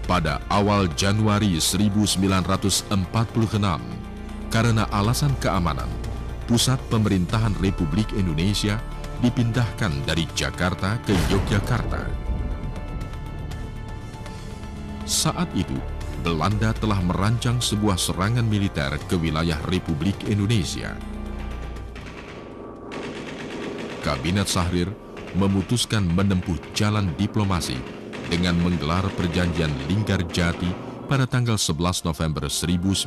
Pada awal Januari 1946, karena alasan keamanan, pusat pemerintahan Republik Indonesia dipindahkan dari Jakarta ke Yogyakarta. Saat itu, Belanda telah merancang sebuah serangan militer ke wilayah Republik Indonesia. Kabinet Syahrir memutuskan menempuh jalan diplomasi dengan menggelar perjanjian Linggarjati pada tanggal 11 November 1946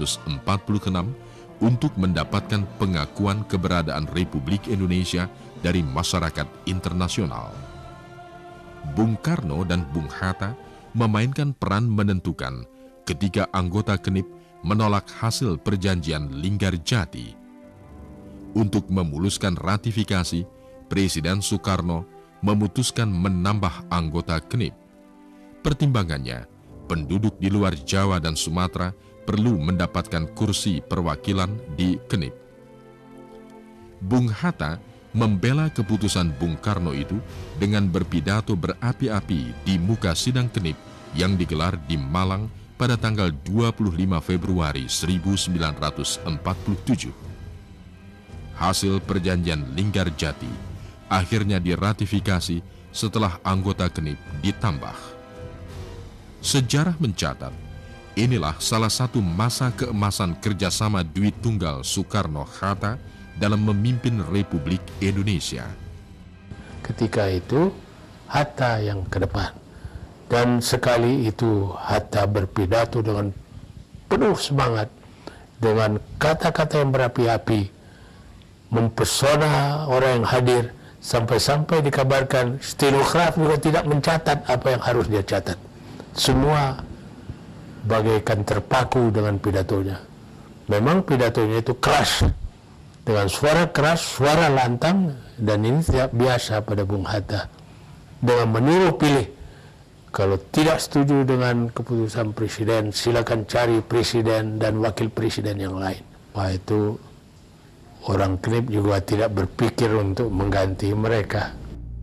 untuk mendapatkan pengakuan keberadaan Republik Indonesia dari masyarakat internasional. Bung Karno dan Bung Hatta memainkan peran menentukan ketika anggota KNIP menolak hasil perjanjian Linggarjati. Untuk memuluskan ratifikasi, Presiden Soekarno memutuskan menambah anggota KNIP. Pertimbangannya, penduduk di luar Jawa dan Sumatera perlu mendapatkan kursi perwakilan di KNIP. Bung Hatta membela keputusan Bung Karno itu dengan berpidato berapi-api di muka sidang KNIP yang digelar di Malang pada tanggal 25 Februari 1947. Hasil perjanjian Linggarjati akhirnya diratifikasi setelah anggota KNIP ditambah. Sejarah mencatat, inilah salah satu masa keemasan kerjasama Dwi Tunggal Soekarno-Hatta dalam memimpin Republik Indonesia. Ketika itu, Hatta yang ke depan. Dan sekali itu Hatta berpidato dengan penuh semangat, dengan kata-kata yang berapi-api, mempesona orang yang hadir, sampai-sampai dikabarkan stenograf juga tidak mencatat apa yang harus dia catat. Semua bagaikan terpaku dengan pidatonya. Memang pidatonya itu keras, dengan suara keras, suara lantang, dan ini tidak biasa pada Bung Hatta. Dengan meniru pilih, kalau tidak setuju dengan keputusan presiden, silakan cari presiden dan wakil presiden yang lain. Wah, itu orang KNIP juga tidak berpikir untuk mengganti mereka.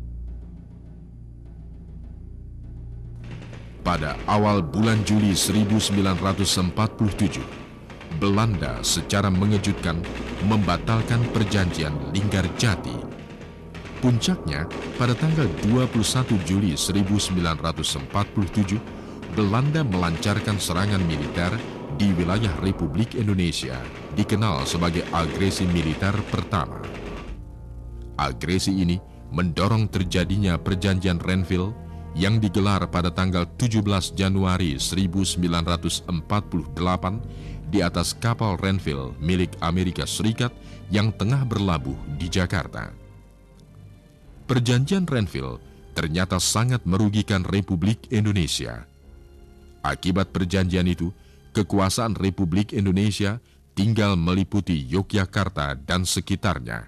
Pada awal bulan Juli 1947, Belanda secara mengejutkan membatalkan perjanjian Linggarjati. Puncaknya, pada tanggal 21 Juli 1947, Belanda melancarkan serangan militer di wilayah Republik Indonesia, dikenal sebagai agresi militer pertama. Agresi ini mendorong terjadinya perjanjian Renville yang digelar pada tanggal 17 Januari 1948 di atas kapal Renville milik Amerika Serikat yang tengah berlabuh di Jakarta. Perjanjian Renville ternyata sangat merugikan Republik Indonesia. Akibat perjanjian itu, kekuasaan Republik Indonesia tinggal meliputi Yogyakarta dan sekitarnya.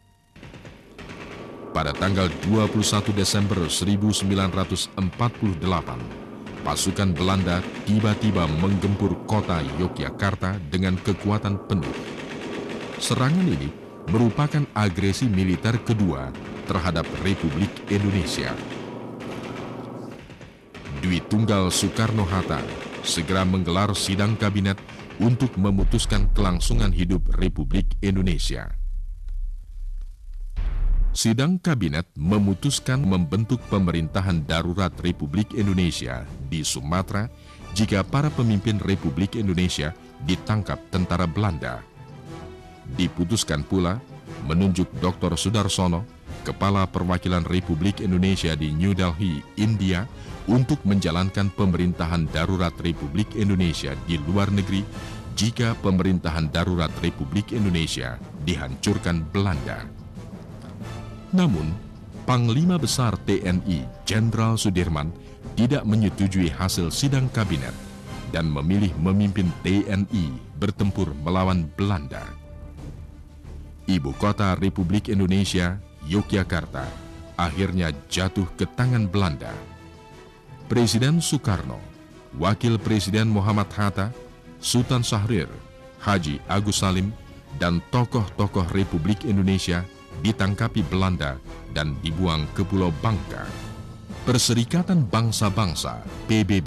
Pada tanggal 21 Desember 1948, pasukan Belanda tiba-tiba menggempur kota Yogyakarta dengan kekuatan penuh. Serangan ini merupakan agresi militer kedua terhadap Republik Indonesia. Dwi Tunggal Soekarno-Hatta segera menggelar sidang kabinet untuk memutuskan kelangsungan hidup Republik Indonesia. Sidang kabinet memutuskan membentuk pemerintahan darurat Republik Indonesia di Sumatera jika para pemimpin Republik Indonesia ditangkap tentara Belanda. Diputuskan pula menunjuk Dr. Sudarsono, Kepala Perwakilan Republik Indonesia di New Delhi, India, untuk menjalankan pemerintahan darurat Republik Indonesia di luar negeri jika pemerintahan darurat Republik Indonesia dihancurkan Belanda. Namun, Panglima Besar TNI Jenderal Sudirman tidak menyetujui hasil sidang kabinet dan memilih memimpin TNI bertempur melawan Belanda. Ibu kota Republik Indonesia, Yogyakarta, akhirnya jatuh ke tangan Belanda. Presiden Soekarno, Wakil Presiden Muhammad Hatta, Sultan Syahrir, Haji Agus Salim, dan tokoh-tokoh Republik Indonesia ditangkapi Belanda dan dibuang ke Pulau Bangka. Perserikatan Bangsa-Bangsa (PBB)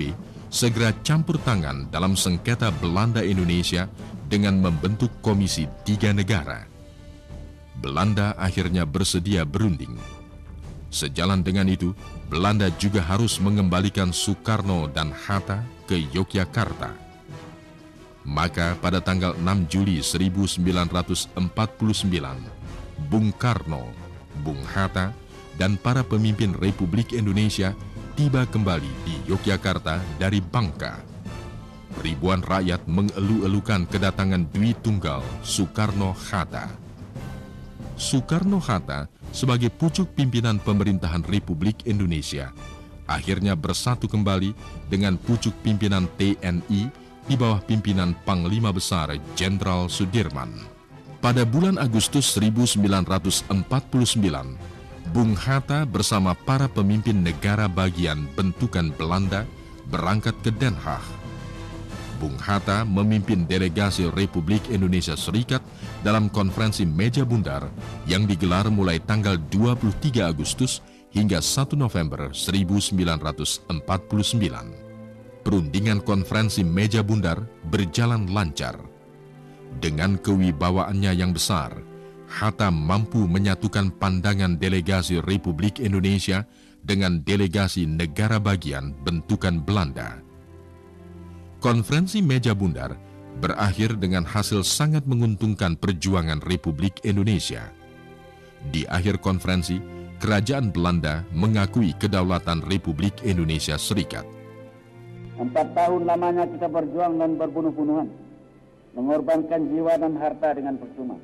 segera campur tangan dalam sengketa Belanda-Indonesia dengan membentuk Komisi 3 Negara. Belanda akhirnya bersedia berunding. Sejalan dengan itu, Belanda juga harus mengembalikan Soekarno dan Hatta ke Yogyakarta. Maka pada tanggal 6 Juli 1949, Bung Karno, Bung Hatta, dan para pemimpin Republik Indonesia tiba kembali di Yogyakarta dari Bangka. Ribuan rakyat mengeluh-elukan kedatangan Dwi Tunggal Soekarno-Hatta. Soekarno-Hatta sebagai pucuk pimpinan pemerintahan Republik Indonesia akhirnya bersatu kembali dengan pucuk pimpinan TNI di bawah pimpinan Panglima Besar Jenderal Sudirman. Pada bulan Agustus 1949, Bung Hatta bersama para pemimpin negara bagian bentukan Belanda berangkat ke Den Haag. Bung Hatta memimpin delegasi Republik Indonesia Serikat dalam konferensi meja bundar yang digelar mulai tanggal 23 Agustus hingga 1 November 1949. Perundingan konferensi meja bundar berjalan lancar. Dengan kewibawaannya yang besar, Hatta mampu menyatukan pandangan delegasi Republik Indonesia dengan delegasi negara bagian bentukan Belanda. Konferensi meja bundar berakhir dengan hasil sangat menguntungkan perjuangan Republik Indonesia. Di akhir konferensi, kerajaan Belanda mengakui kedaulatan Republik Indonesia Serikat. 4 tahun lamanya kita berjuang dan berbunuh-bunuhan, mengorbankan jiwa dan harta dengan percuma.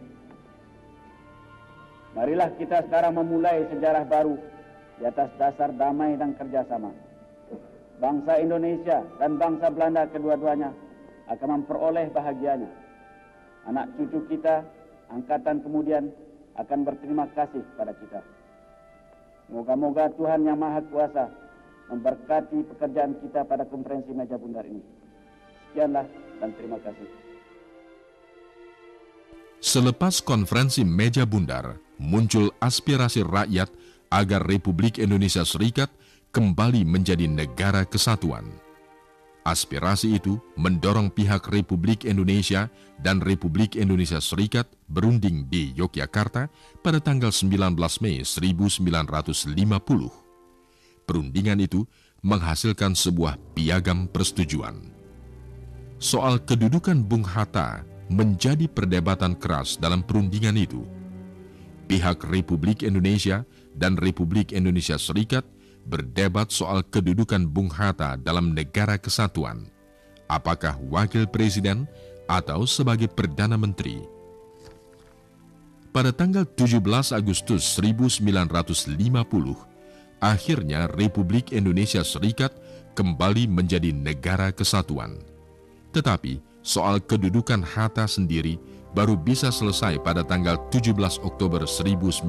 Marilah kita sekarang memulai sejarah baru di atas dasar damai dan kerjasama. Bangsa Indonesia dan bangsa Belanda kedua-duanya akan memperoleh bahagianya. Anak cucu kita, angkatan kemudian akan berterima kasih pada kita. Moga-moga Tuhan Yang Maha Kuasa memberkati pekerjaan kita pada konferensi meja bundar ini. Sekianlah dan terima kasih. Selepas konferensi meja bundar, muncul aspirasi rakyat agar Republik Indonesia Serikat kembali menjadi negara kesatuan. Aspirasi itu mendorong pihak Republik Indonesia dan Republik Indonesia Serikat berunding di Yogyakarta pada tanggal 19 Mei 1950. Perundingan itu menghasilkan sebuah piagam persetujuan. Soal kedudukan Bung Hatta menjadi perdebatan keras dalam perundingan itu. Pihak Republik Indonesia dan Republik Indonesia Serikat berdebat soal kedudukan Bung Hatta dalam negara kesatuan, apakah wakil presiden atau sebagai Perdana Menteri. Pada tanggal 17 Agustus 1950, akhirnya Republik Indonesia Serikat kembali menjadi negara kesatuan. Tetapi soal kedudukan Hatta sendiri baru bisa selesai pada tanggal 17 Oktober 1950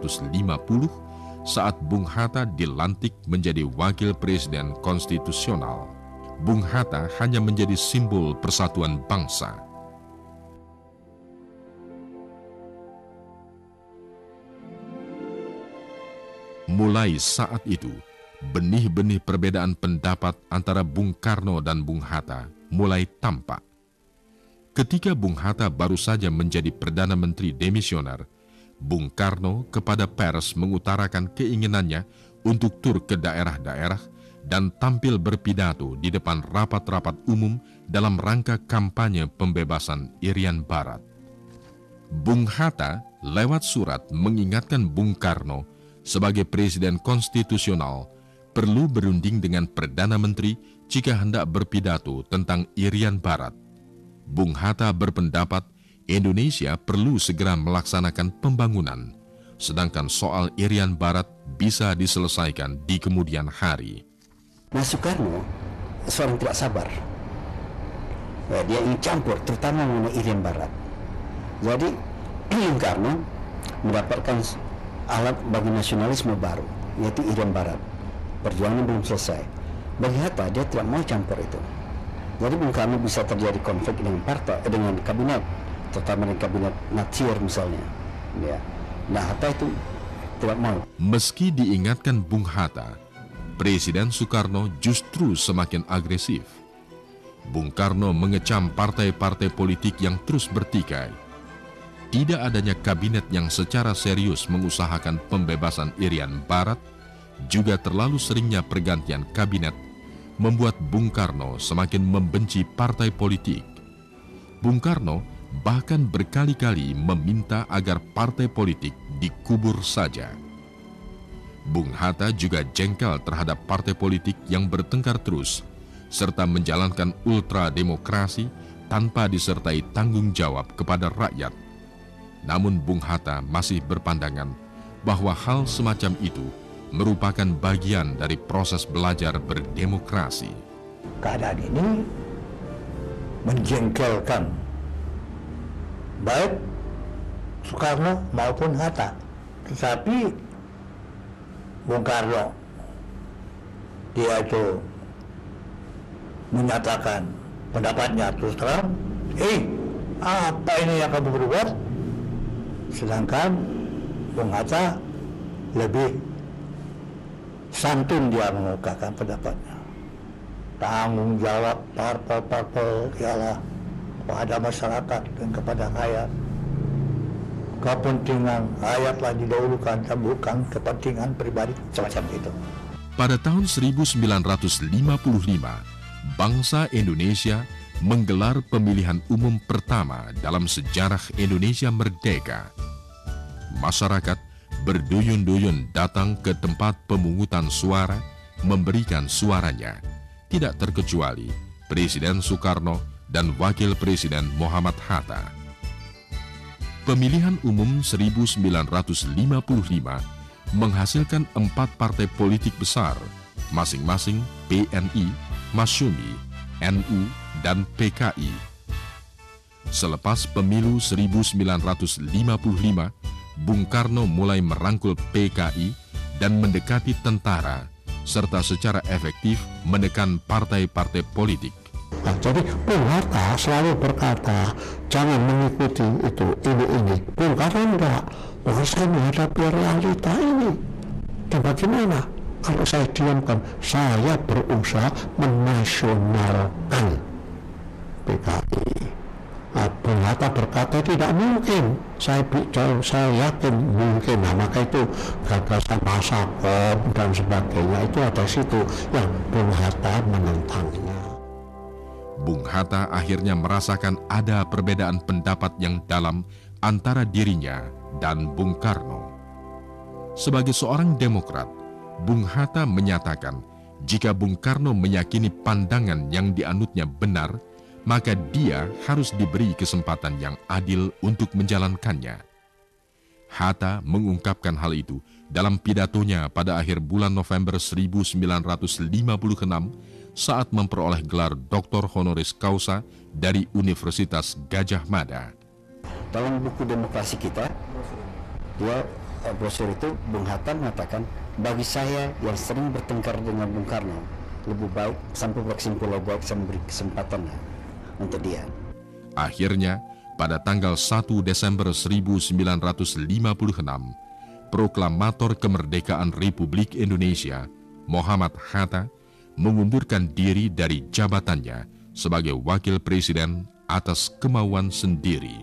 saat Bung Hatta dilantik menjadi wakil presiden konstitusional. Bung Hatta hanya menjadi simbol persatuan bangsa. Mulai saat itu, benih-benih perbedaan pendapat antara Bung Karno dan Bung Hatta mulai tampak. Ketika Bung Hatta baru saja menjadi Perdana Menteri demisioner, Bung Karno kepada pers mengutarakan keinginannya untuk tur ke daerah-daerah dan tampil berpidato di depan rapat-rapat umum dalam rangka kampanye pembebasan Irian Barat. Bung Hatta lewat surat mengingatkan Bung Karno sebagai presiden konstitusional perlu berunding dengan Perdana Menteri jika hendak berpidato tentang Irian Barat. Bung Hatta berpendapat Indonesia perlu segera melaksanakan pembangunan, sedangkan soal Irian Barat bisa diselesaikan di kemudian hari. Nah, Soekarno seorang tidak sabar. Dia ingin campur, terutama mengenai Irian Barat. Jadi, Bung Karno mendapatkan alat bagi nasionalisme baru, yaitu Irian Barat. Perjuangan belum selesai. Bagi Hatta, dia tidak mau campur itu. Jadi Bung Karno bisa terjadi konflik dengan partai, dengan kabinet, terutama dengan kabinet Natsir misalnya. Ya. Nah, Hatta itu tidak mau. Meski diingatkan Bung Hatta, Presiden Soekarno justru semakin agresif. Bung Karno mengecam partai-partai politik yang terus bertikai. Tidak adanya kabinet yang secara serius mengusahakan pembebasan Irian Barat, juga terlalu seringnya pergantian kabinet, membuat Bung Karno semakin membenci partai politik. Bung Karno bahkan berkali-kali meminta agar partai politik dikubur saja. Bung Hatta juga jengkel terhadap partai politik yang bertengkar terus, serta menjalankan ultrademokrasi tanpa disertai tanggung jawab kepada rakyat. Namun Bung Hatta masih berpandangan bahwa hal semacam itu merupakan bagian dari proses belajar berdemokrasi. Keadaan ini menjengkelkan baik Soekarno maupun Hatta. Tetapi Bung Karno, dia itu menyatakan pendapatnya terus terang, apa ini yang kamu berbuat? Sedangkan Bung Hatta lebih santun dia mengungkapkan pendapatnya. Tanggung jawab parpol-parpol ialah kepada masyarakat dan kepada rakyat. Kepentingan rakyatlah didahulukan dan bukan kepentingan pribadi, semacam itu. Pada tahun 1955, bangsa Indonesia menggelar pemilihan umum pertama dalam sejarah Indonesia merdeka. Masyarakat berduyun-duyun datang ke tempat pemungutan suara memberikan suaranya, tidak terkecuali Presiden Soekarno dan Wakil Presiden Muhammad Hatta. Pemilihan umum 1955 menghasilkan 4 partai politik besar, masing-masing PNI, Masyumi, NU, dan PKI. Selepas pemilu 1955, Bung Karno mulai merangkul PKI dan mendekati tentara, serta secara efektif menekan partai-partai politik. Nah, jadi Bung Hatta selalu berkata, jangan mengikuti itu, ini. Bung Karno enggak, bahwa saya menghadapi realita ini. Dan bagaimana? Kalau saya diamkan, saya berusaha menasionalkan PKI. Nah, Bung Hatta berkata tidak mungkin. Saya yakin mungkin. Nah, maka itu gagasan Masakop dan sebagainya itu ada situ yang Bung Hatta menentangnya. Bung Hatta akhirnya merasakan ada perbedaan pendapat yang dalam antara dirinya dan Bung Karno. Sebagai seorang demokrat, Bung Hatta menyatakan jika Bung Karno meyakini pandangan yang dianutnya benar, maka dia harus diberi kesempatan yang adil untuk menjalankannya. Hatta mengungkapkan hal itu dalam pidatonya pada akhir bulan November 1956 saat memperoleh gelar Doktor Honoris Causa dari Universitas Gadjah Mada. Dalam buku demokrasi kita, dia brosur itu Bung Hatta mengatakan, bagi saya yang sering bertengkar dengan Bung Karno, lebih baik sampai berkesimpulan buat memberi kesempatan untuk dia. Akhirnya, pada tanggal 1 Desember 1956, Proklamator Kemerdekaan Republik Indonesia, Muhammad Hatta, mengundurkan diri dari jabatannya sebagai Wakil Presiden atas kemauan sendiri.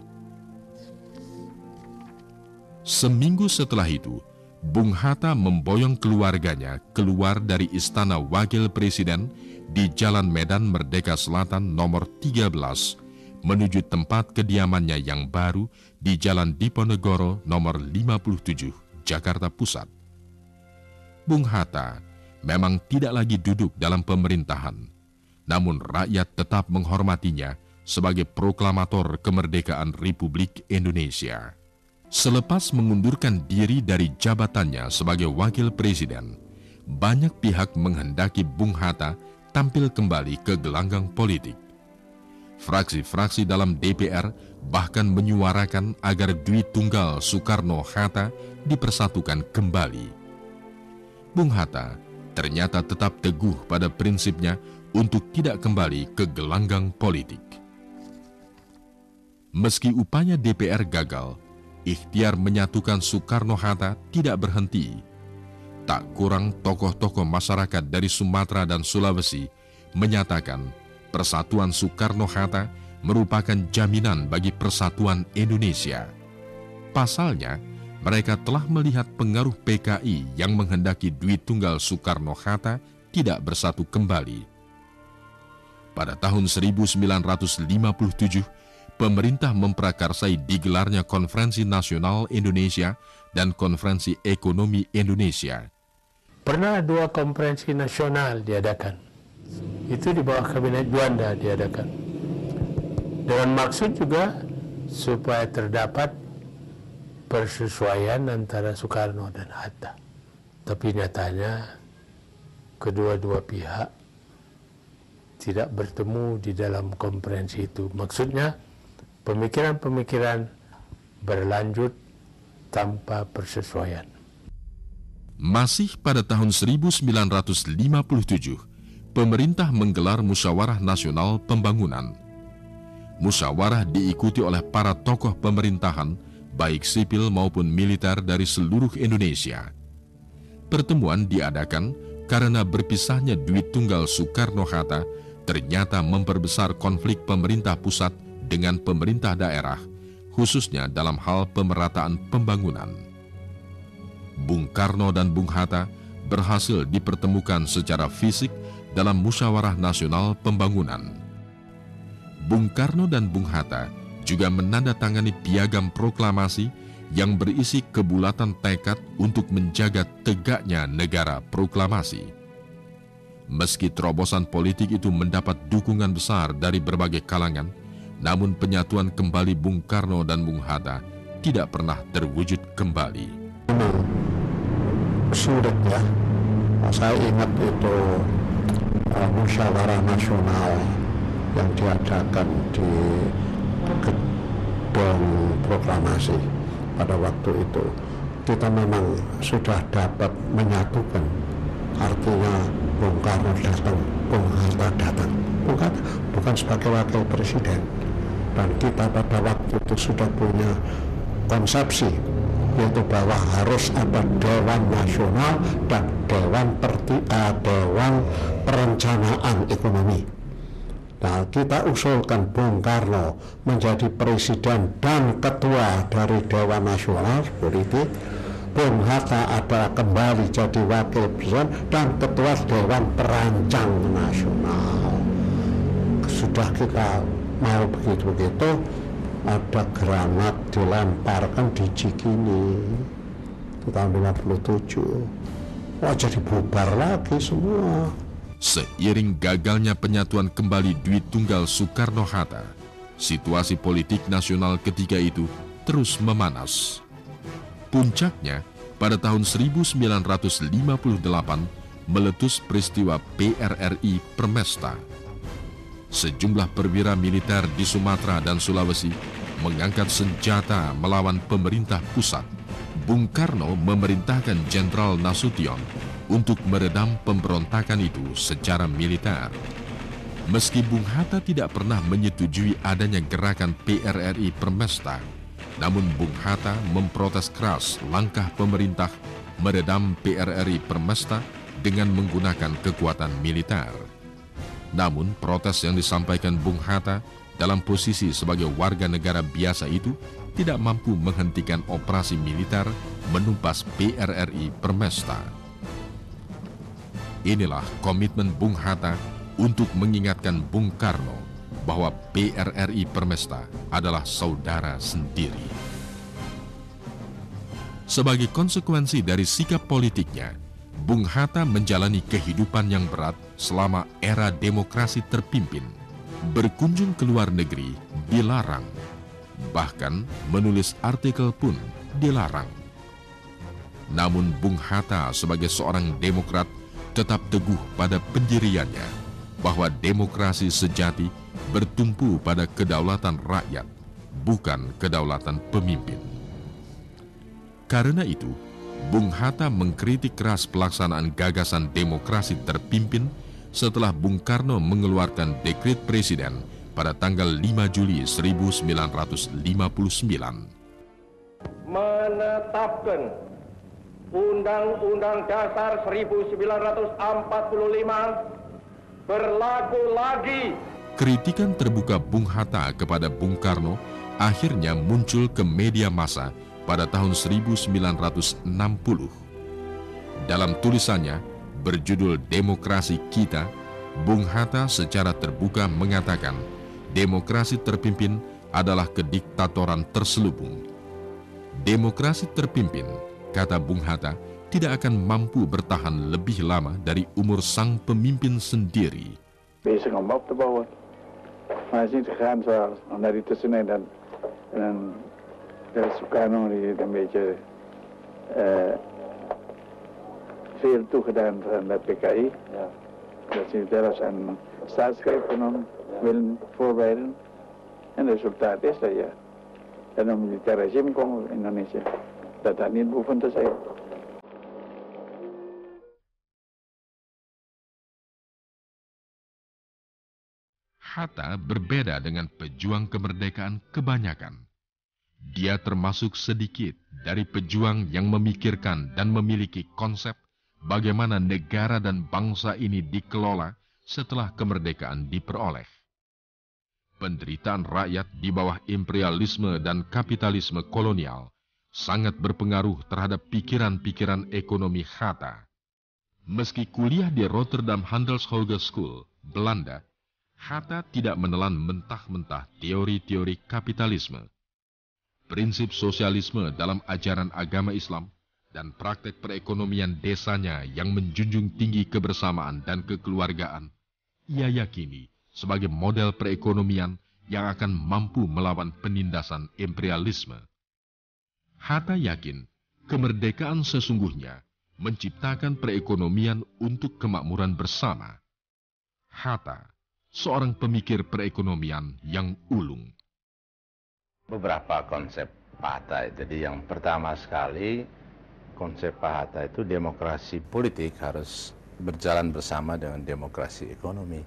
Seminggu setelah itu, Bung Hatta memboyong keluarganya keluar dari Istana Wakil Presiden di Jalan Medan Merdeka Selatan nomor 13 menuju tempat kediamannya yang baru di Jalan Diponegoro nomor 57, Jakarta Pusat. Bung Hatta memang tidak lagi duduk dalam pemerintahan, namun rakyat tetap menghormatinya sebagai proklamator kemerdekaan Republik Indonesia. Selepas mengundurkan diri dari jabatannya sebagai wakil presiden, banyak pihak menghendaki Bung Hatta tampil kembali ke gelanggang politik. Fraksi-fraksi dalam DPR bahkan menyuarakan agar duit tunggal Soekarno-Hatta dipersatukan kembali. Bung Hatta ternyata tetap teguh pada prinsipnya untuk tidak kembali ke gelanggang politik. Meski upaya DPR gagal, ikhtiar menyatukan Soekarno-Hatta tidak berhenti. tak kurang tokoh-tokoh masyarakat dari Sumatera dan Sulawesi menyatakan persatuan Soekarno-Hatta merupakan jaminan bagi persatuan Indonesia. Pasalnya, mereka telah melihat pengaruh PKI yang menghendaki Dwi Tunggal Soekarno-Hatta tidak bersatu kembali. Pada tahun 1957, pemerintah memprakarsai digelarnya Konferensi Nasional Indonesia dan Konferensi Ekonomi Indonesia. Pernah 2 konferensi nasional diadakan. Itu di bawah Kabinet Juanda diadakan. Dengan maksud juga supaya terdapat persesuaian antara Soekarno dan Hatta. Tapi nyatanya kedua-dua pihak tidak bertemu di dalam konferensi itu. Maksudnya pemikiran-pemikiran berlanjut tanpa persesuaian. Masih pada tahun 1957, pemerintah menggelar Musyawarah Nasional Pembangunan. Musyawarah diikuti oleh para tokoh pemerintahan, baik sipil maupun militer dari seluruh Indonesia. Pertemuan diadakan karena berpisahnya Dwi Tunggal Soekarno-Hatta ternyata memperbesar konflik pemerintah pusat dengan pemerintah daerah, khususnya dalam hal pemerataan pembangunan. Bung Karno dan Bung Hatta berhasil dipertemukan secara fisik dalam Musyawarah Nasional Pembangunan. Bung Karno dan Bung Hatta juga menandatangani piagam proklamasi yang berisi kebulatan tekad untuk menjaga tegaknya negara proklamasi. Meski terobosan politik itu mendapat dukungan besar dari berbagai kalangan, namun penyatuan kembali Bung Karno dan Bung Hatta tidak pernah terwujud kembali. Memang sulit ya. Saya ingat itu musyawarah nasional yang diadakan di gedung proklamasi pada waktu itu. Kita memang sudah dapat menyatukan, artinya Bung Karno datang, Bung Hatta datang. Bung Hatta bukan sebagai wakil presiden, dan kita pada waktu itu sudah punya konsepsi, yaitu bahwa harus ada Dewan Nasional dan Dewan Perencanaan Ekonomi. Nah, kita usulkan Bung Karno menjadi presiden dan ketua dari Dewan Nasional Politik. Bung Hatta ada kembali jadi wakil presiden dan ketua Dewan Perancang Nasional. Sudah kita mau begitu-begitu, ada granat dilemparkan di Cikini di tahun 57. Wah, jadi bubar lagi semua. Seiring gagalnya penyatuan kembali Dwi Tunggal Soekarno-Hatta, situasi politik nasional ketika itu terus memanas. Puncaknya, pada tahun 1958 meletus peristiwa PRRI Permesta. Sejumlah perwira militer di Sumatera dan Sulawesi mengangkat senjata melawan pemerintah pusat. Bung Karno memerintahkan Jenderal Nasution untuk meredam pemberontakan itu secara militer. Meski Bung Hatta tidak pernah menyetujui adanya gerakan PRRI Permesta, namun Bung Hatta memprotes keras langkah pemerintah meredam PRRI Permesta dengan menggunakan kekuatan militer. Namun protes yang disampaikan Bung Hatta dalam posisi sebagai warga negara biasa itu tidak mampu menghentikan operasi militer menumpas PRRI Permesta. Inilah komitmen Bung Hatta untuk mengingatkan Bung Karno bahwa PRRI Permesta adalah saudara sendiri. Sebagai konsekuensi dari sikap politiknya, Bung Hatta menjalani kehidupan yang berat selama era demokrasi terpimpin. Berkunjung ke luar negeri dilarang, bahkan menulis artikel pun dilarang. Namun Bung Hatta sebagai seorang demokrat tetap teguh pada pendiriannya bahwa demokrasi sejati bertumpu pada kedaulatan rakyat, bukan kedaulatan pemimpin. Karena itu, Bung Hatta mengkritik keras pelaksanaan gagasan demokrasi terpimpin setelah Bung Karno mengeluarkan dekret presiden pada tanggal 5 Juli 1959. Menetapkan Undang-Undang Dasar 1945 berlaku lagi. Kritikan terbuka Bung Hatta kepada Bung Karno akhirnya muncul ke media massa pada tahun 1960. Dalam tulisannya berjudul Demokrasi Kita, Bung Hatta secara terbuka mengatakan demokrasi terpimpin adalah kediktatoran terselubung. Demokrasi terpimpin, kata Bung Hatta, tidak akan mampu bertahan lebih lama dari umur sang pemimpin sendiri. Bezig om op te bouwen, maar het is niet gegaan zoals naar die tussenin dan Sukarno die een beetje veel toegedaan aan de PKI. Ja. Dat ze zelfs een staatsgreep genomen willen voorbereiden. En het resultaat is dat je een militair regime komt in Indonesia. Dat niet hoeven te zijn. Hatta berbeda dengan pejuang kemerdekaan kebanyakan. Dia termasuk sedikit dari pejuang yang memikirkan dan memiliki konsep bagaimana negara dan bangsa ini dikelola setelah kemerdekaan diperoleh. Penderitaan rakyat di bawah imperialisme dan kapitalisme kolonial sangat berpengaruh terhadap pikiran-pikiran ekonomi Hatta. Meski kuliah di Rotterdam Handelshogeschool, Belanda, Hatta tidak menelan mentah-mentah teori-teori kapitalisme. Prinsip sosialisme dalam ajaran agama Islam dan praktek perekonomian desanya yang menjunjung tinggi kebersamaan dan kekeluargaan, ia yakini sebagai model perekonomian yang akan mampu melawan penindasan imperialisme. Hatta yakin kemerdekaan sesungguhnya menciptakan perekonomian untuk kemakmuran bersama. Hatta, seorang pemikir perekonomian yang ulung. Beberapa konsep Pak Hatta. Jadi yang pertama sekali, konsep Pak Hatta itu demokrasi politik harus berjalan bersama dengan demokrasi ekonomi.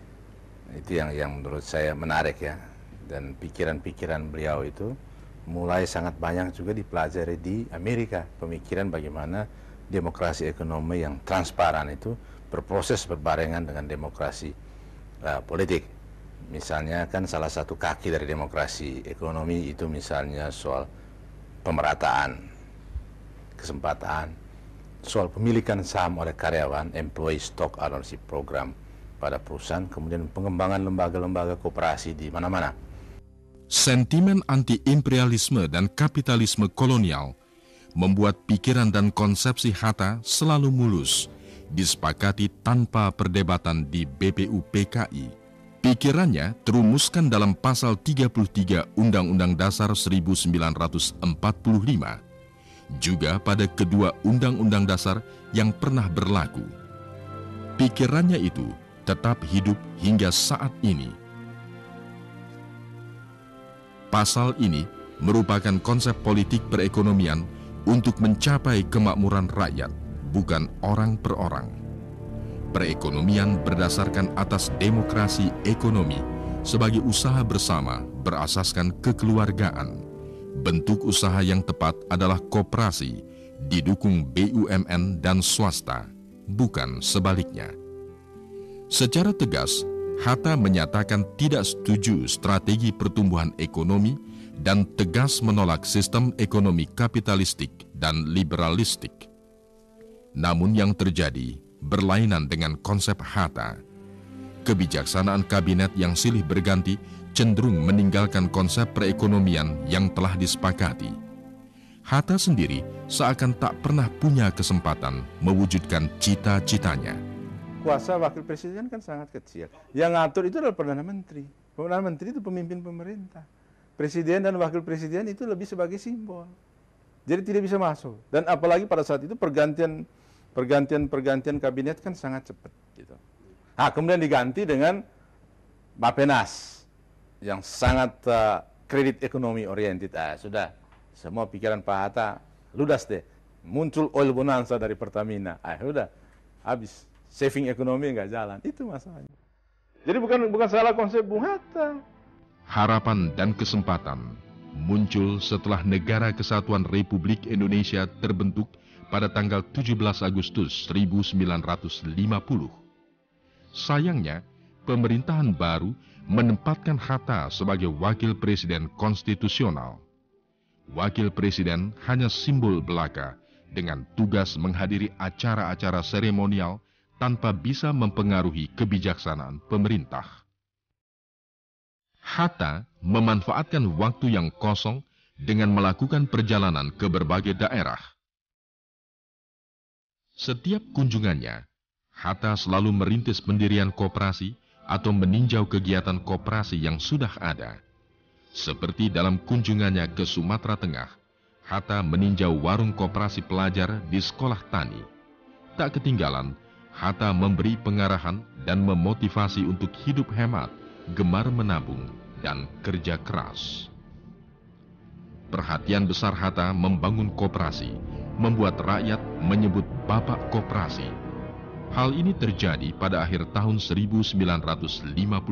Itu yang menurut saya menarik ya. Dan pikiran-pikiran beliau itu mulai sangat banyak juga dipelajari di Amerika. Pemikiran bagaimana demokrasi ekonomi yang transparan itu berproses berbarengan dengan demokrasi politik. Misalnya kan salah satu kaki dari demokrasi ekonomi itu misalnya soal pemerataan, kesempatan, soal pemilikan saham oleh karyawan, employee stock ownership program pada perusahaan, kemudian pengembangan lembaga-lembaga koperasi di mana-mana. Sentimen anti-imperialisme dan kapitalisme kolonial membuat pikiran dan konsepsi Hatta selalu mulus, disepakati tanpa perdebatan di BPUPKI. Pikirannya terumuskan dalam pasal 33 Undang-Undang Dasar 1945, juga pada kedua Undang-Undang Dasar yang pernah berlaku. Pikirannya itu tetap hidup hingga saat ini. Pasal ini merupakan konsep politik perekonomian untuk mencapai kemakmuran rakyat, bukan orang per orang. Perekonomian berdasarkan atas demokrasi ekonomi sebagai usaha bersama berasaskan kekeluargaan. Bentuk usaha yang tepat adalah koperasi, didukung BUMN dan swasta, bukan sebaliknya. Secara tegas, Hatta menyatakan tidak setuju strategi pertumbuhan ekonomi dan tegas menolak sistem ekonomi kapitalistik dan liberalistik. Namun yang terjadi berlainan dengan konsep Hatta. Kebijaksanaan kabinet yang silih berganti cenderung meninggalkan konsep perekonomian yang telah disepakati. Hatta sendiri seakan tak pernah punya kesempatan mewujudkan cita-citanya. Kuasa wakil presiden kan sangat kecil. Yang ngatur itu adalah Perdana Menteri. Perdana Menteri itu pemimpin pemerintah. Presiden dan wakil presiden itu lebih sebagai simbol. Jadi tidak bisa masuk. Dan apalagi pada saat itu pergantian kabinet kan sangat cepat gitu. Nah, kemudian diganti dengan Bappenas yang sangat kredit ekonomi oriented. Sudah semua pikiran Pak Hatta ludas deh. Muncul oil bonanza dari Pertamina. Sudah habis, saving ekonomi nggak jalan. Itu masalahnya. Jadi bukan salah konsep Bung Hatta. Harapan dan kesempatan muncul setelah Negara Kesatuan Republik Indonesia terbentuk pada tanggal 17 Agustus 1950. Sayangnya, pemerintahan baru menempatkan Hatta sebagai wakil presiden konstitusional. Wakil presiden hanya simbol belaka dengan tugas menghadiri acara-acara seremonial tanpa bisa mempengaruhi kebijaksanaan pemerintah. Hatta memanfaatkan waktu yang kosong dengan melakukan perjalanan ke berbagai daerah. Setiap kunjungannya, Hatta selalu merintis pendirian koperasi atau meninjau kegiatan koperasi yang sudah ada. Seperti dalam kunjungannya ke Sumatera Tengah, Hatta meninjau warung koperasi pelajar di sekolah tani. Tak ketinggalan, Hatta memberi pengarahan dan memotivasi untuk hidup hemat, gemar menabung, dan kerja keras. Perhatian besar Hatta membangun koperasi, membuat rakyat menyebut Bapak Koperasi. Hal ini terjadi pada akhir tahun 1953.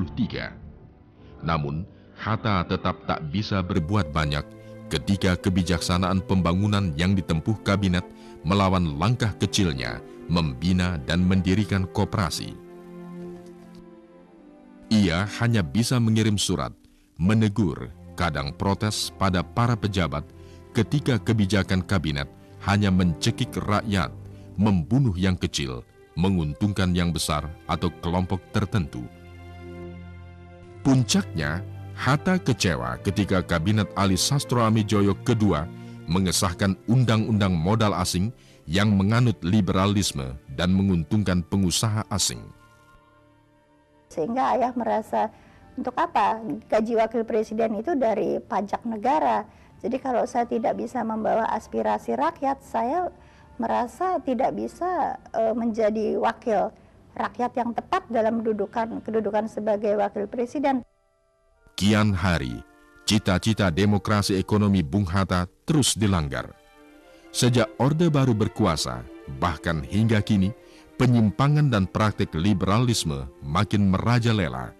Namun, Hatta tetap tak bisa berbuat banyak ketika kebijaksanaan pembangunan yang ditempuh kabinet melawan langkah kecilnya membina dan mendirikan koperasi. Ia hanya bisa mengirim surat, menegur, kadang protes pada para pejabat ketika kebijakan kabinet hanya mencekik rakyat, membunuh yang kecil, menguntungkan yang besar atau kelompok tertentu. Puncaknya, Hatta kecewa ketika kabinet Ali Sastroamidjojo II mengesahkan undang-undang modal asing yang menganut liberalisme dan menguntungkan pengusaha asing. Sehingga ayah merasa, untuk apa gaji wakil presiden itu dari pajak negara. Jadi kalau saya tidak bisa membawa aspirasi rakyat, saya merasa tidak bisa menjadi wakil rakyat yang tepat dalam kedudukan sebagai wakil presiden. Kian hari, cita-cita demokrasi ekonomi Bung Hatta terus dilanggar. Sejak Orde Baru berkuasa, bahkan hingga kini, penyimpangan dan praktik liberalisme makin merajalela.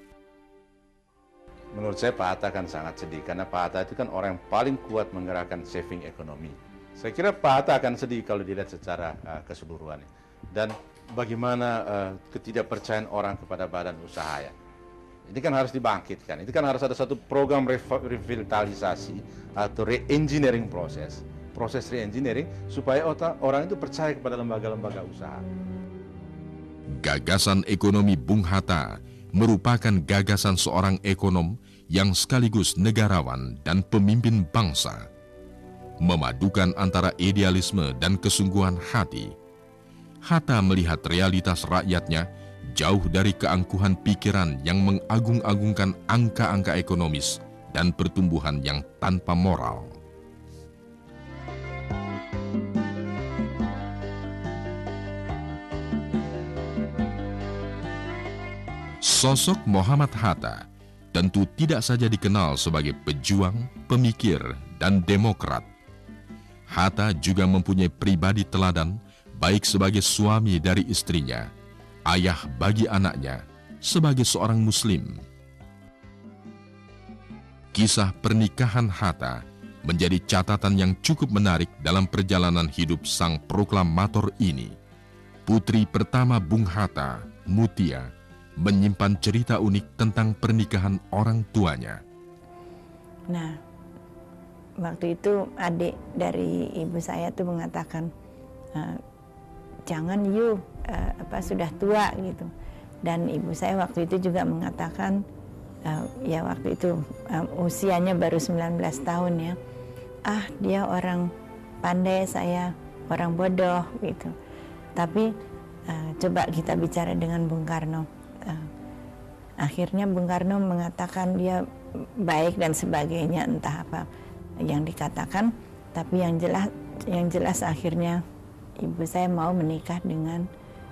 Menurut saya Pak Hatta kan sangat sedih, karena Pak Hatta itu kan orang yang paling kuat menggerakkan saving ekonomi. Saya kira Pak Hatta akan sedih kalau dilihat secara keseluruhan. Dan bagaimana ketidakpercayaan orang kepada badan usaha ya. Ini kan harus dibangkitkan, itu kan harus ada satu program revitalisasi atau re-engineering proses re-engineering supaya orang itu percaya kepada lembaga-lembaga usaha. Gagasan ekonomi Bung Hatta merupakan gagasan seorang ekonom yang sekaligus negarawan dan pemimpin bangsa. Memadukan antara idealisme dan kesungguhan hati, Hatta melihat realitas rakyatnya jauh dari keangkuhan pikiran yang mengagung-agungkan angka-angka ekonomis dan pertumbuhan yang tanpa moral. Sosok Muhammad Hatta tentu tidak saja dikenal sebagai pejuang, pemikir, dan demokrat. Hatta juga mempunyai pribadi teladan, baik sebagai suami dari istrinya, ayah bagi anaknya, sebagai seorang Muslim. Kisah pernikahan Hatta menjadi catatan yang cukup menarik dalam perjalanan hidup sang proklamator ini. Putri pertama Bung Hatta, Mutia, menyimpan cerita unik tentang pernikahan orang tuanya. Nah, waktu itu adik dari ibu saya tuh mengatakan, jangan sudah tua gitu. Dan ibu saya waktu itu juga mengatakan, ya waktu itu usianya baru 19 tahun ya. Dia orang pandai, saya orang bodoh gitu. Tapi coba kita bicara dengan Bung Karno. Akhirnya Bung Karno mengatakan dia baik dan sebagainya, entah apa yang dikatakan, tapi yang jelas akhirnya ibu saya mau menikah dengan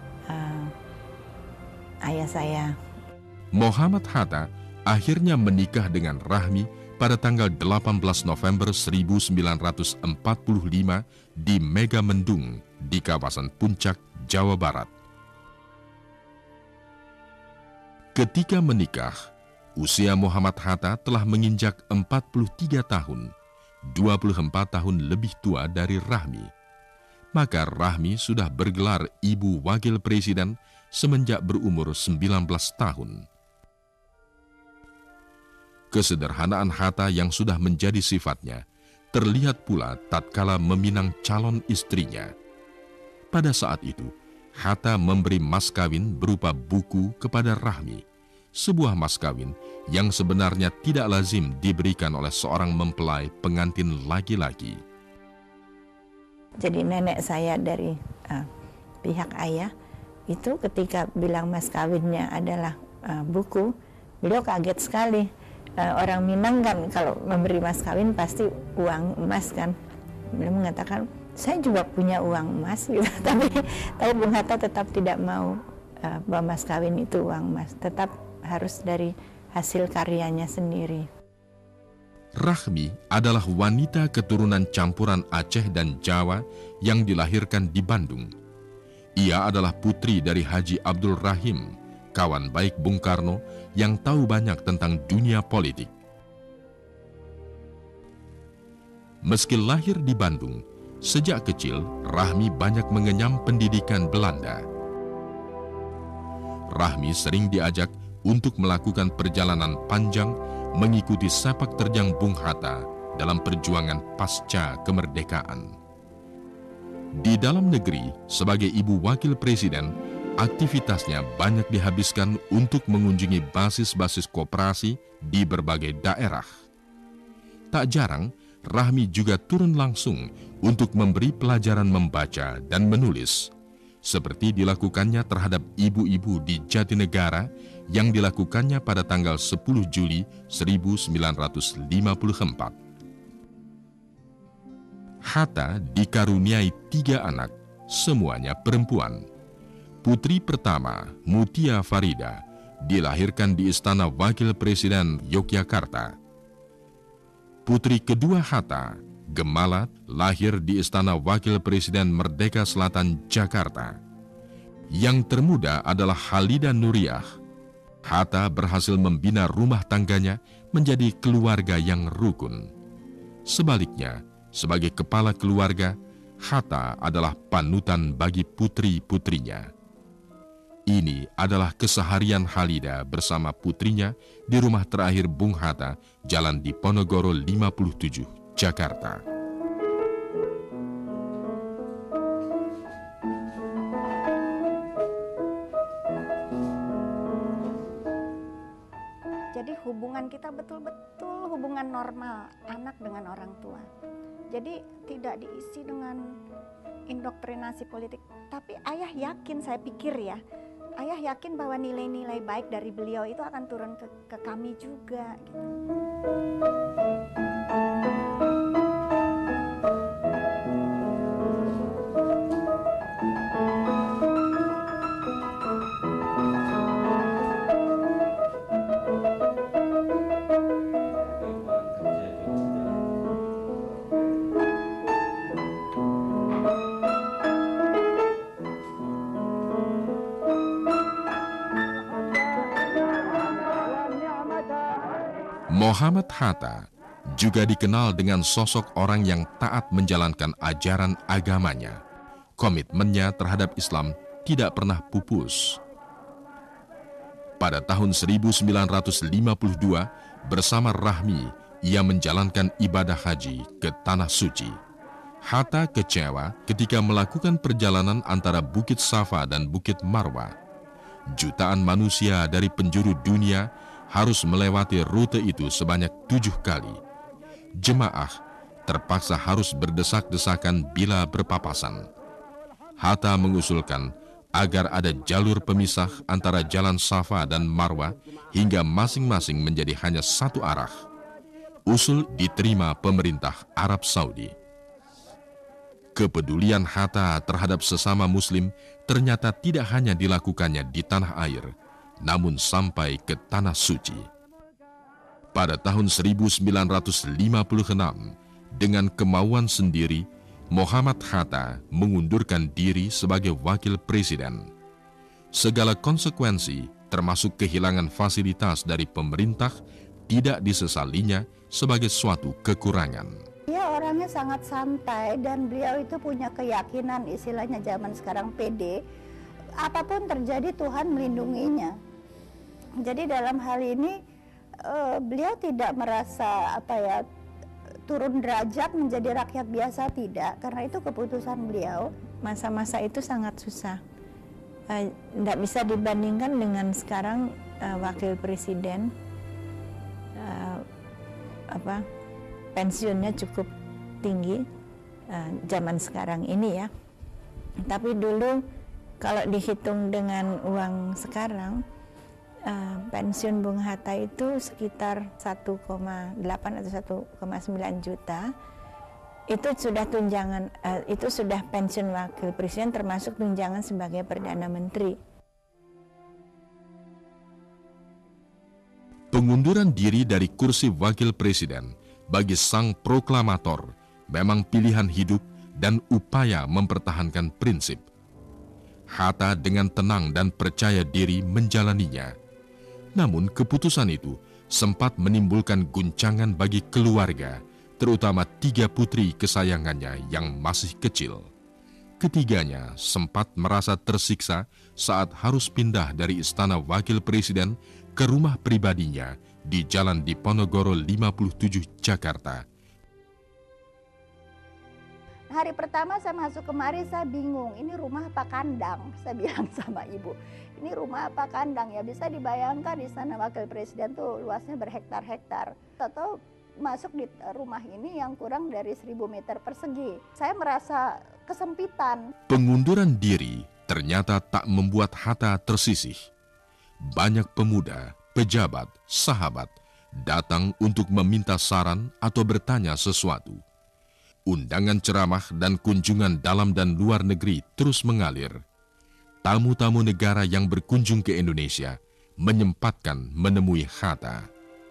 ayah saya. Muhammad Hatta akhirnya menikah dengan Rahmi pada tanggal 18 November 1945 di Megamendung di kawasan Puncak, Jawa Barat. Ketika menikah, usia Muhammad Hatta telah menginjak 43 tahun, 24 tahun lebih tua dari Rahmi. maka Rahmi sudah bergelar Ibu Wakil Presiden semenjak berumur 19 tahun. Kesederhanaan Hatta yang sudah menjadi sifatnya terlihat pula tatkala meminang calon istrinya. Pada saat itu, Hatta memberi mas kawin berupa buku kepada Rahmi, sebuah mas kawin yang sebenarnya tidak lazim diberikan oleh seorang mempelai pengantin laki-laki. Jadi nenek saya dari pihak ayah itu ketika bilang mas kawinnya adalah buku, beliau kaget sekali. Orang Minang kan kalau memberi mas kawin pasti uang emas kan. Beliau mengatakan, saya juga punya uang emas gitu. Tapi Bung Hatta tetap tidak mau bahwa mas kawin itu uang emas, tetap harus dari hasil karyanya sendiri. Rahmi adalah wanita keturunan campuran Aceh dan Jawa yang dilahirkan di Bandung. Ia adalah putri dari Haji Abdul Rahim, kawan baik Bung Karno yang tahu banyak tentang dunia politik. Meski lahir di Bandung, sejak kecil Rahmi banyak mengenyam pendidikan Belanda. Rahmi sering diajak untuk melakukan perjalanan panjang mengikuti sepak terjang Bung Hatta dalam perjuangan pasca kemerdekaan. Di dalam negeri, sebagai Ibu Wakil Presiden, aktivitasnya banyak dihabiskan untuk mengunjungi basis-basis koperasi di berbagai daerah. Tak jarang, Rahmi juga turun langsung untuk memberi pelajaran membaca dan menulis, seperti dilakukannya terhadap ibu-ibu di Jatinegara yang dilakukannya pada tanggal 10 Juli 1954. Hatta dikaruniai 3 anak, semuanya perempuan. Putri pertama, Mutia Farida, dilahirkan di Istana Wakil Presiden Yogyakarta. Putri kedua Hatta, Gemala, lahir di Istana Wakil Presiden Merdeka Selatan Jakarta. Yang termuda adalah Halida Nuriyah. Hatta berhasil membina rumah tangganya menjadi keluarga yang rukun. Sebaliknya, sebagai kepala keluarga, Hatta adalah panutan bagi putri-putrinya. Ini adalah keseharian Halida bersama putrinya di rumah terakhir Bung Hatta, Jalan Diponegoro 57, Jakarta. Jadi hubungan kita betul-betul hubungan normal anak dengan orang tua. Jadi tidak diisi dengan indoktrinasi politik. Tapi ayah yakin, saya pikir ya, ayah yakin bahwa nilai-nilai baik dari beliau itu akan turun ke kami juga. Muhammad Hatta juga dikenal dengan sosok orang yang taat menjalankan ajaran agamanya. Komitmennya terhadap Islam tidak pernah pupus. Pada tahun 1952, bersama Rahmi, ia menjalankan ibadah haji ke Tanah Suci. Hatta kecewa ketika melakukan perjalanan antara Bukit Safa dan Bukit Marwa. Jutaan manusia dari penjuru dunia harus melewati rute itu sebanyak 7 kali. Jemaah terpaksa harus berdesak-desakan bila berpapasan. Hatta mengusulkan agar ada jalur pemisah antara jalan Safa dan Marwa hingga masing-masing menjadi hanya satu arah. Usul diterima pemerintah Arab Saudi. Kepedulian Hatta terhadap sesama Muslim ternyata tidak hanya dilakukannya di tanah air, namun sampai ke Tanah Suci. Pada tahun 1956, dengan kemauan sendiri, Muhammad Hatta mengundurkan diri sebagai wakil presiden. Segala konsekuensi, termasuk kehilangan fasilitas dari pemerintah, tidak disesalinya sebagai suatu kekurangan. Dia orangnya sangat santai dan beliau itu punya keyakinan, istilahnya zaman sekarang pede. Apapun terjadi Tuhan melindunginya. Jadi dalam hal ini beliau tidak merasa turun derajat menjadi rakyat biasa, tidak, karena itu keputusan beliau. Masa-masa itu sangat susah, tidak bisa dibandingkan dengan sekarang. Wakil presiden pensiunnya cukup tinggi zaman sekarang ini ya. Tapi dulu kalau dihitung dengan uang sekarang, pensiun Bung Hatta itu sekitar 1,8 atau 1,9 juta. Itu sudah tunjangan, itu sudah pensiun wakil presiden termasuk tunjangan sebagai Perdana Menteri. Pengunduran diri dari kursi wakil presiden bagi sang proklamator memang pilihan hidup dan upaya mempertahankan prinsip. Hatta dengan tenang dan percaya diri menjalaninya. Namun keputusan itu sempat menimbulkan guncangan bagi keluarga, terutama 3 putri kesayangannya yang masih kecil. Ketiganya sempat merasa tersiksa saat harus pindah dari istana wakil presiden ke rumah pribadinya di Jalan Diponegoro 57, Jakarta. Hari pertama saya masuk kemari, saya bingung, ini rumah apa kandang? Saya bilang sama ibu, ini rumah apa kandang? Ya bisa dibayangkan istana wakil presiden tuh luasnya berhektar-hektar. Atau masuk di rumah ini yang kurang dari 1000 meter persegi. Saya merasa kesempitan. Pengunduran diri ternyata tak membuat Hatta tersisih. Banyak pemuda, pejabat, sahabat datang untuk meminta saran atau bertanya sesuatu. Undangan ceramah dan kunjungan dalam dan luar negeri terus mengalir. Tamu-tamu negara yang berkunjung ke Indonesia menyempatkan menemui Hatta.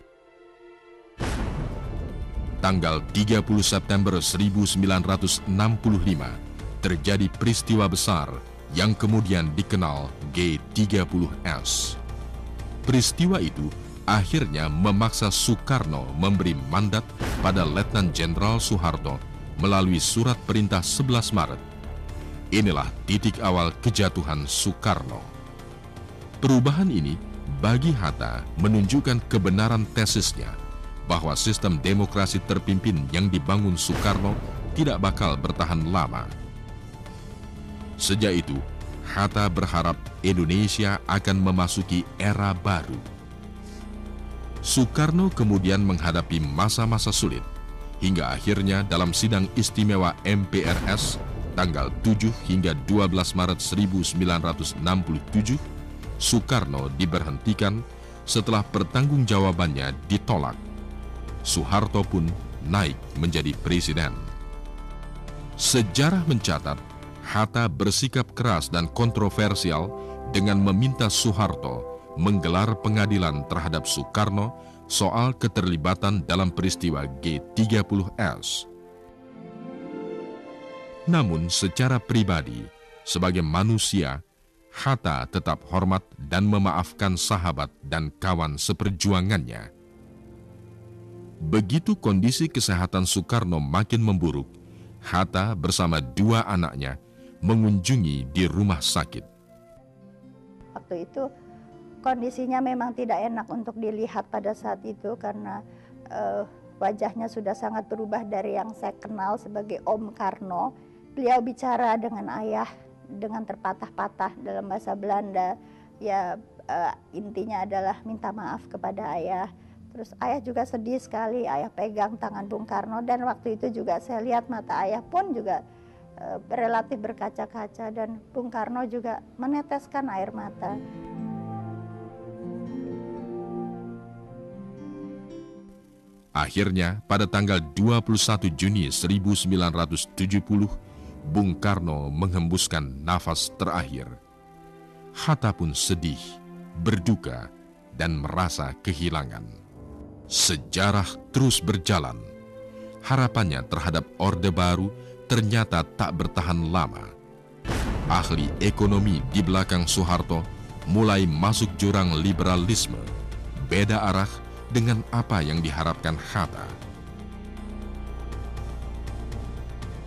Tanggal 30 September 1965 terjadi peristiwa besar yang kemudian dikenal G30S. Peristiwa itu akhirnya memaksa Soekarno memberi mandat pada Letnan Jenderal Soeharto melalui surat perintah 11 Maret. Inilah titik awal kejatuhan Soekarno. Perubahan ini bagi Hatta menunjukkan kebenaran tesisnya bahwa sistem demokrasi terpimpin yang dibangun Soekarno tidak bakal bertahan lama. Sejak itu, Hatta berharap Indonesia akan memasuki era baru. Soekarno kemudian menghadapi masa-masa sulit, hingga akhirnya dalam sidang istimewa MPRS tanggal 7 hingga 12 Maret 1967, Soekarno diberhentikan setelah pertanggungjawabannya ditolak. Soeharto pun naik menjadi presiden. Sejarah mencatat Hatta bersikap keras dan kontroversial dengan meminta Soeharto menggelar pengadilan terhadap Soekarno soal keterlibatan dalam peristiwa G30S. Namun secara pribadi, sebagai manusia, Hatta tetap hormat dan memaafkan sahabat dan kawan seperjuangannya. Begitu kondisi kesehatan Soekarno makin memburuk, Hatta bersama 2 anaknya mengunjungi di rumah sakit. Waktu itu kondisinya memang tidak enak untuk dilihat pada saat itu karena wajahnya sudah sangat berubah dari yang saya kenal sebagai Om Karno. Beliau bicara dengan ayah dengan terpatah-patah dalam bahasa Belanda. Ya intinya adalah minta maaf kepada ayah. Terus ayah juga sedih sekali, ayah pegang tangan Bung Karno dan waktu itu juga saya lihat mata ayah pun juga relatif berkaca-kaca dan Bung Karno juga meneteskan air mata. Akhirnya pada tanggal 21 Juni 1970, Bung Karno menghembuskan nafas terakhir. Hatta pun sedih, berduka, dan merasa kehilangan. Sejarah terus berjalan. Harapannya terhadap Orde Baru ternyata tak bertahan lama. Ahli ekonomi di belakang Soeharto mulai masuk jurang liberalisme, beda arah dengan apa yang diharapkan Hatta.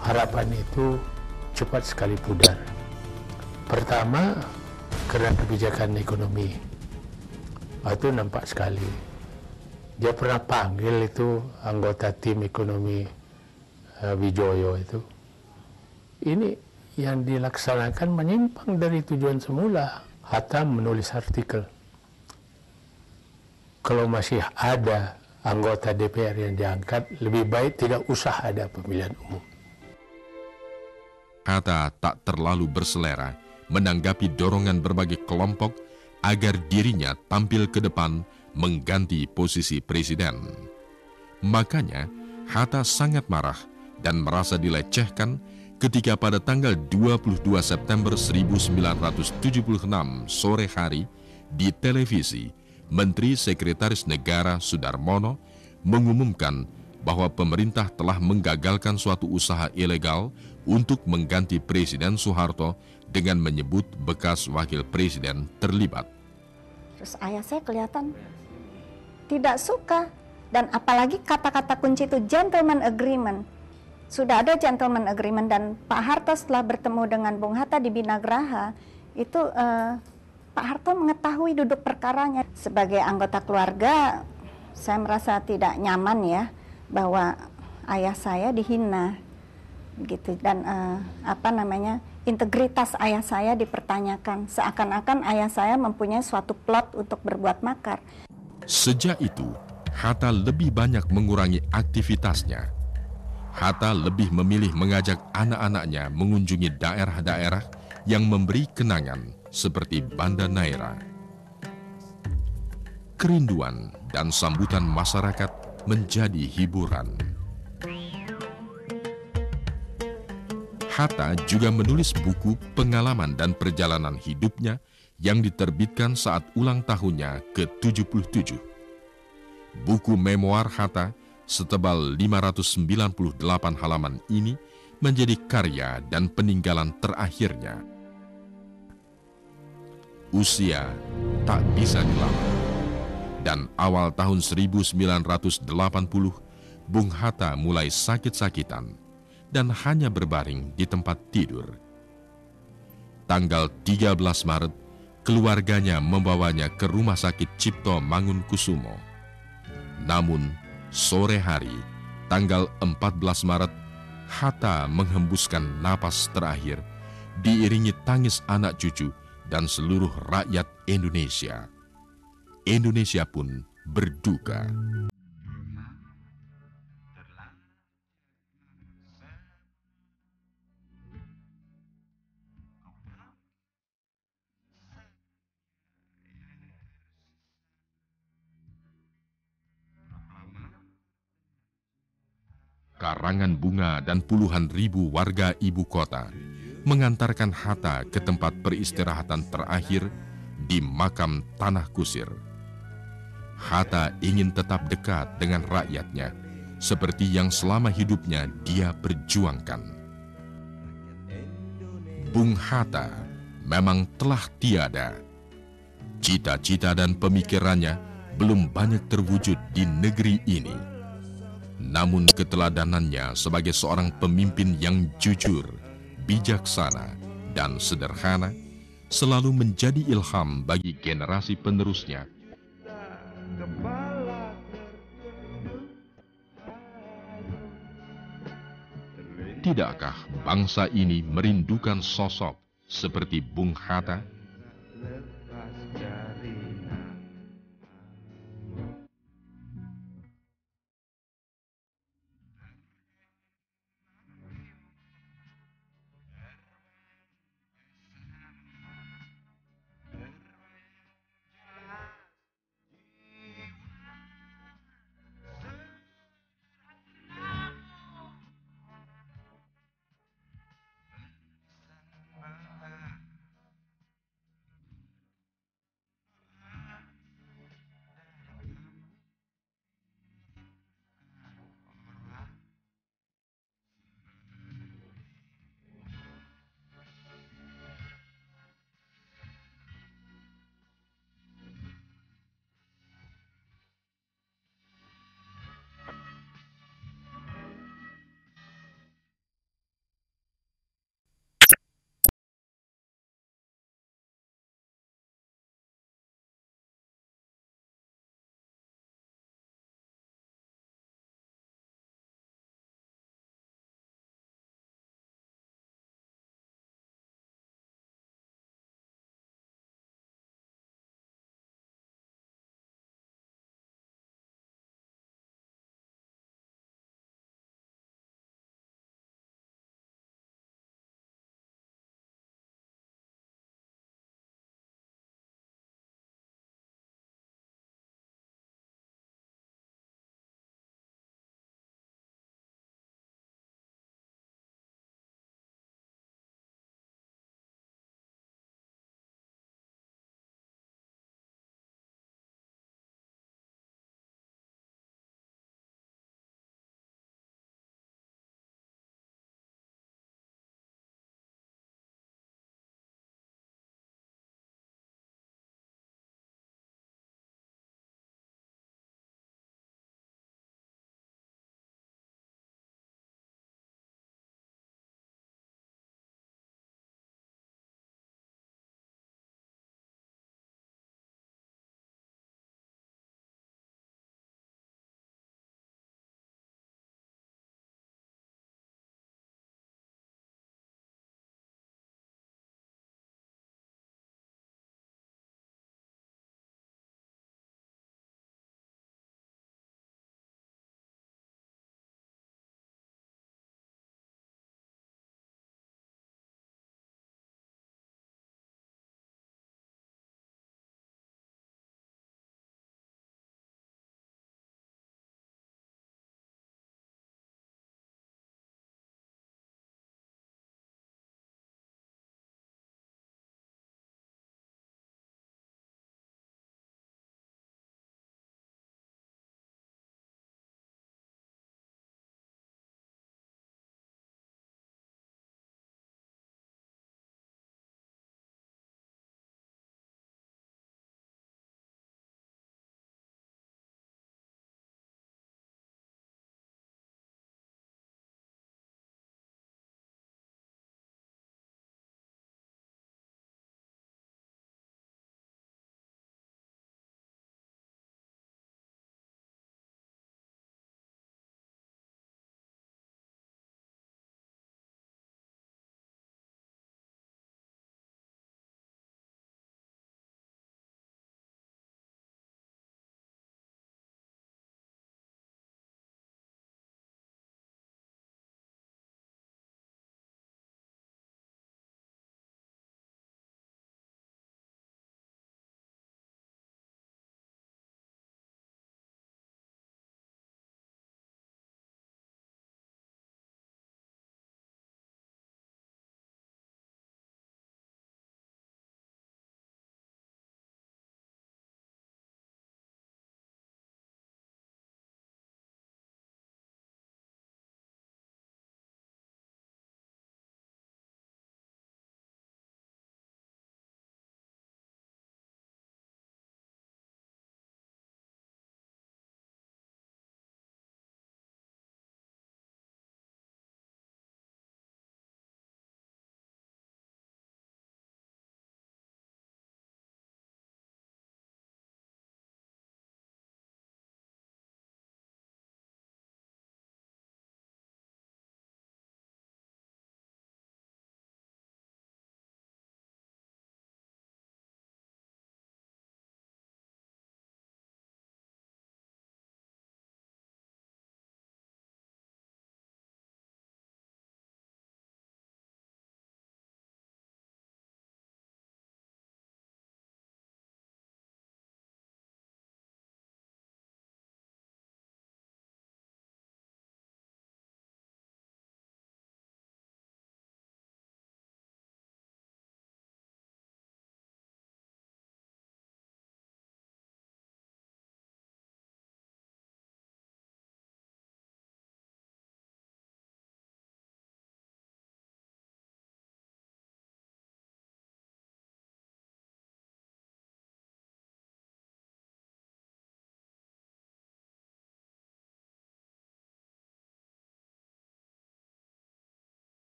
harapan itu cepat sekali pudar. Pertama, karena kebijakan ekonomi. Itu nampak sekali. Dia pernah panggil itu anggota tim ekonomi Wijoyo itu. Ini yang dilaksanakan menyimpang dari tujuan semula. Hatta menulis artikel. Kalau masih ada anggota DPR yang diangkat, lebih baik tidak usah ada pemilihan umum. Hatta tak terlalu berselera menanggapi dorongan berbagai kelompok agar dirinya tampil ke depan mengganti posisi presiden. Makanya, Hatta sangat marah dan merasa dilecehkan ketika pada tanggal 22 September 1976 sore hari di televisi, Menteri Sekretaris Negara Sudarmono mengumumkan bahwa pemerintah telah menggagalkan suatu usaha ilegal untuk mengganti Presiden Soeharto dengan menyebut bekas wakil presiden terlibat. Terus ayah saya kelihatan tidak suka, dan apalagi kata-kata kunci itu gentleman agreement. Sudah ada gentleman agreement, dan Pak Harto setelah bertemu dengan Bung Hatta di Binagraha itu Pak Harto mengetahui duduk perkaranya. Sebagai anggota keluarga, saya merasa tidak nyaman ya bahwa ayah saya dihina gitu, dan integritas ayah saya dipertanyakan, seakan-akan ayah saya mempunyai suatu plot untuk berbuat makar. Sejak itu, Hatta lebih banyak mengurangi aktivitasnya. Hatta lebih memilih mengajak anak-anaknya mengunjungi daerah-daerah yang memberi kenangan seperti Banda Neira. Kerinduan dan sambutan masyarakat menjadi hiburan. Hatta juga menulis buku pengalaman dan perjalanan hidupnya yang diterbitkan saat ulang tahunnya ke-77. Buku memoir Hatta setebal 598 halaman ini menjadi karya dan peninggalan terakhirnya. Usia tak bisa dilawan. Dan awal tahun 1980, Bung Hatta mulai sakit-sakitan dan hanya berbaring di tempat tidur. Tanggal 13 Maret, keluarganya membawanya ke Rumah Sakit Cipto Mangunkusumo. Namun, sore hari, tanggal 14 Maret, Hatta menghembuskan napas terakhir, diiringi tangis anak cucu dan seluruh rakyat Indonesia. Indonesia pun berduka. Karangan bunga dan puluhan ribu warga ibu kota mengantarkan Hatta ke tempat peristirahatan terakhir di makam Tanah Kusir. Hatta ingin tetap dekat dengan rakyatnya, seperti yang selama hidupnya dia perjuangkan. Bung Hatta memang telah tiada. Cita-cita dan pemikirannya belum banyak terwujud di negeri ini. Namun keteladanannya sebagai seorang pemimpin yang jujur, bijaksana, dan sederhana selalu menjadi ilham bagi generasi penerusnya. Tidakkah bangsa ini merindukan sosok seperti Bung Hatta?